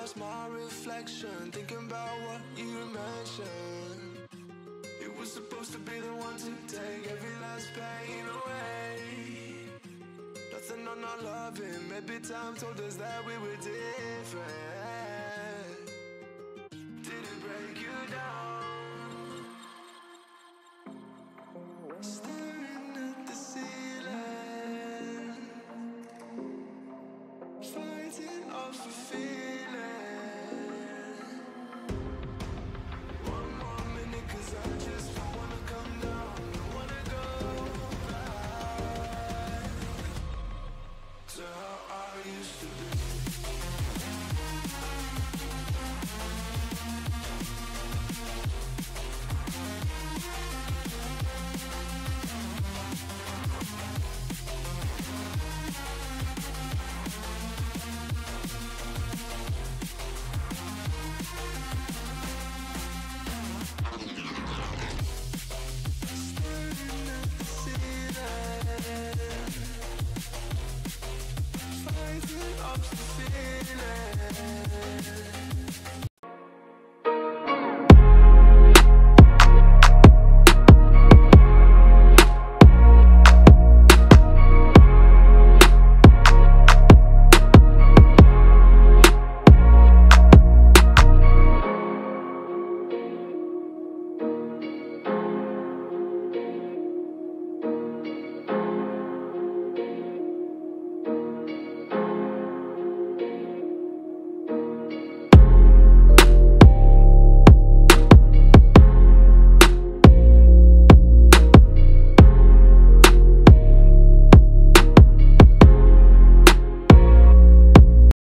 past my reflection, thinking about what you mentioned. It was supposed to be the one to take every last pain away. Nothing on our loving, maybe time told us that we were different.